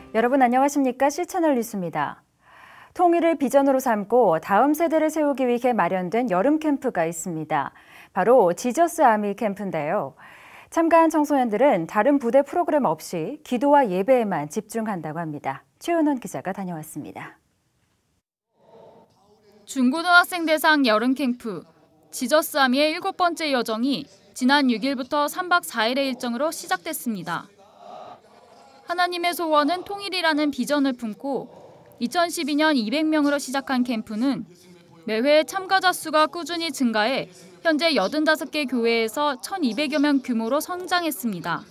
여러분 안녕하십니까? C채널 뉴스입니다. 통일을 비전으로 삼고 다음 세대를 세우기 위해 마련된 여름 캠프가 있습니다. 바로 지저스 아미 캠프인데요. 참가한 청소년들은 다른 부대 프로그램 없이 기도와 예배에만 집중한다고 합니다. 최은원 기자가 다녀왔습니다. 중고등학생 대상 여름 캠프 지저스 아미의 7번째 여정이 지난 6일부터 3박 4일의 일정으로 시작됐습니다. 하나님의 소원은 통일이라는 비전을 품고 2012년 200명으로 시작한 캠프는 매회 참가자 수가 꾸준히 증가해 현재 85개 교회에서 1,200여 명 규모로 성장했습니다.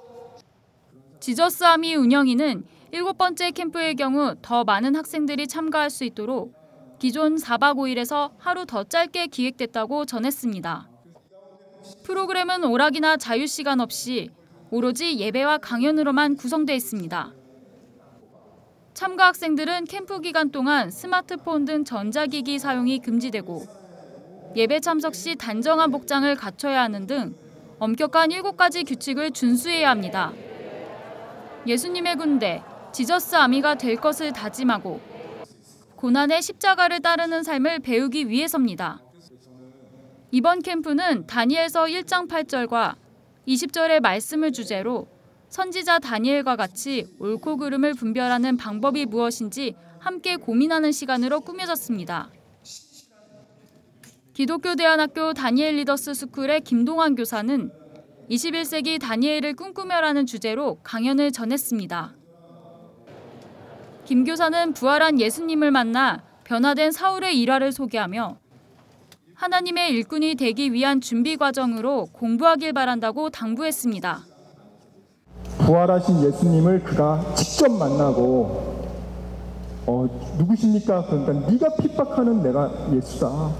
지저스 아미 운영위는 7번째 캠프의 경우 더 많은 학생들이 참가할 수 있도록 기존 4박 5일에서 하루 더 짧게 기획됐다고 전했습니다. 프로그램은 오락이나 자유시간 없이 오로지 예배와 강연으로만 구성돼 있습니다. 참가 학생들은 캠프 기간 동안 스마트폰 등 전자기기 사용이 금지되고 예배 참석 시 단정한 복장을 갖춰야 하는 등 엄격한 7가지 규칙을 준수해야 합니다. 예수님의 군대, 지저스 아미가 될 것을 다짐하고 고난의 십자가를 따르는 삶을 배우기 위해서입니다. 이번 캠프는 다니엘서 1장 8절과 20절의 말씀을 주제로 선지자 다니엘과 같이 옳고 그름을 분별하는 방법이 무엇인지 함께 고민하는 시간으로 꾸며졌습니다. 기독교대안학교 다니엘 리더스 스쿨의 김동환 교사는 21세기 다니엘을 꿈꾸며라는 주제로 강연을 전했습니다. 김 교사는 부활한 예수님을 만나 변화된 사울의 일화를 소개하며 하나님의 일꾼이 되기 위한 준비 과정으로 공부하길 바란다고 당부했습니다. 부활하신 예수님을 그가 직접 만나고 누구십니까? 그러니까 네가 핍박하는 내가 예수다.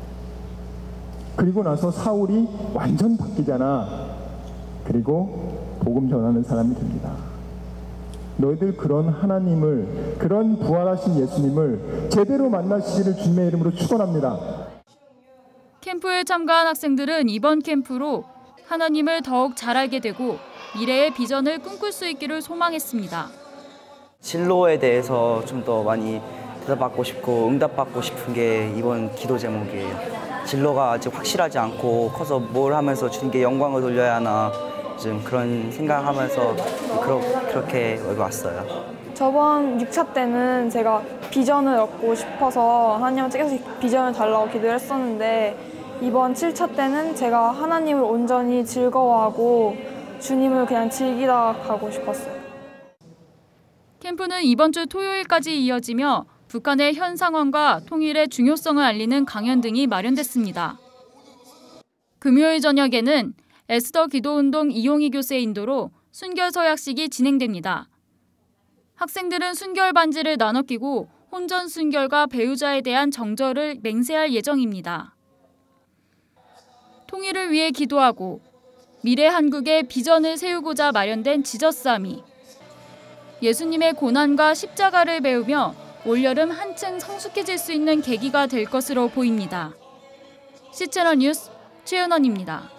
그리고 나서 사울이 완전 바뀌잖아. 그리고 복음 전하는 사람이 됩니다. 너희들 그런 하나님을, 그런 부활하신 예수님을 제대로 만나시기를 주님의 이름으로 축원합니다. 캠프에 참가한 학생들은 이번 캠프로 하나님을 더욱 잘 알게 되고 미래의 비전을 꿈꿀 수 있기를 소망했습니다. 진로에 대해서 좀 더 많이 대답받고 싶고 응답받고 싶은 게 이번 기도 제목이에요. 진로가 아직 확실하지 않고 커서 뭘 하면서 주님께 영광을 돌려야 하나 좀 그런 생각하면서 그렇게 여기 왔어요. 저번 6차 때는 제가 비전을 얻고 싶어서 하나님한테 계속 비전을 달라고 기도를 했었는데 이번 7차 때는 제가 하나님을 온전히 즐거워하고 주님을 그냥 즐기다 가고 싶었어요. 캠프는 이번 주 토요일까지 이어지며 북한의 현 상황과 통일의 중요성을 알리는 강연 등이 마련됐습니다. 금요일 저녁에는 에스더 기도운동 이용희 교수의 인도로 순결 서약식이 진행됩니다. 학생들은 순결 반지를 나눠 끼고 혼전 순결과 배우자에 대한 정절을 맹세할 예정입니다. 통일을 위해 기도하고 미래 한국의 비전을 세우고자 마련된 지저스 아미. 예수님의 고난과 십자가를 배우며 올여름 한층 성숙해질 수 있는 계기가 될 것으로 보입니다. C채널 뉴스 최은원입니다.